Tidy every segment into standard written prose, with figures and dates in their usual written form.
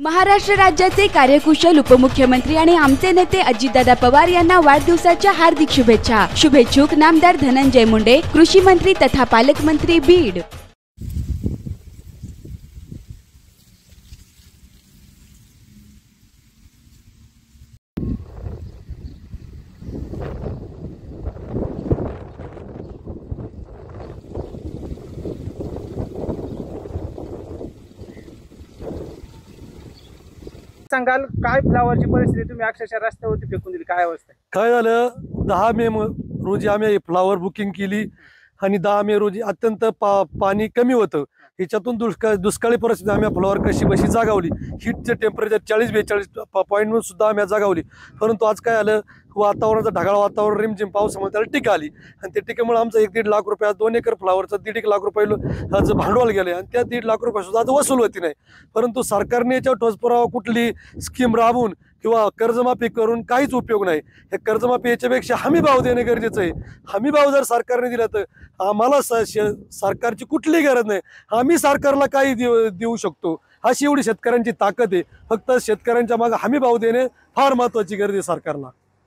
महाराष्ट्र राज्याचे कार्यकुशल उपमुख्यमंत्री आणि आमचे नेते अजितदादा पवार यांना वाढदिवसाच्या हार्दिक शुभेच्छा। शुभेच्छुक नामदार धनंजय मुंडे, कृषी मंत्री तथा पालकमंत्री बीड। सांगाल काय फ्लावरची परिस्थिती, तुम्ही अक्षरशः रस्त्यावरती फेकून दिली, काय अवस्था आहे? काय झालं, 10 मे रोजी आम्ही फ्लावर बुकिंग केली आणि 10 मे रोजी अत्यंत पाणी कमी होतं। ह्याच्यातून दुष्काळी परिस्थिती आम्ही फ्लावर कशी बशी जागावली। हीटचे टेम्परेचर 40-42 पॉईंट सुद्धा आम्ही जागावली। परंतु आज काय आलं, वातावरणाचं ढगाळ वातावरण, रिमझिम पावसामुळे त्याला टीका आली आणि त्या टीकेमुळे आमचं 1-1.5 लाख रुपये, 2 एकर फ्लावरचं 1.5 लाख रुपये आज भांडवल गेले आणि त्या 1.5 लाख रुपये सुद्धा आज वसूल होती नाही। परंतु सरकारने याच्यावर ठोस पुरावा कुठली स्कीम राबवून किंवा कर्जमाफी करून काहीच उपयोग नाही। हे कर्जमाफी याच्यापेक्षा हमी भाव देणे गरजेचं आहे। हमी भाव जर सरकारने दिला तर आम्हाला सरकारची कुठलीही गरज नाही, आम्ही सरकारला काही देऊ शकतो, अशी एवढी शेतकऱ्यांची ताकद आहे। फक्त शेतकऱ्यांच्या मागे हमी भाव देणे फार महत्त्वाची गरज आहे सरकारला।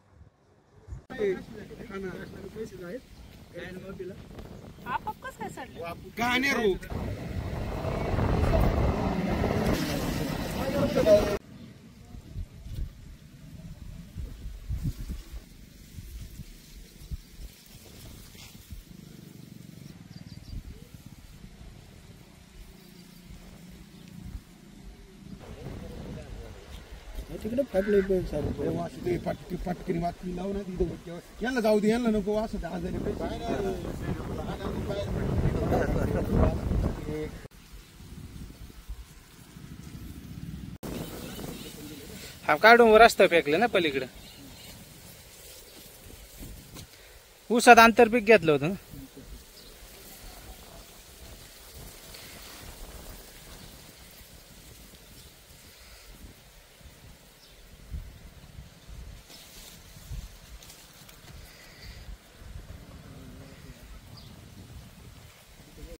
तिकडे फाटले फटकरी वाटली लावून यांना जाऊ दे, यांना नको असं हा काढून रस्ता फेकले ना पलीकडे, ऊसात आंतरपीक घेतलं होतं।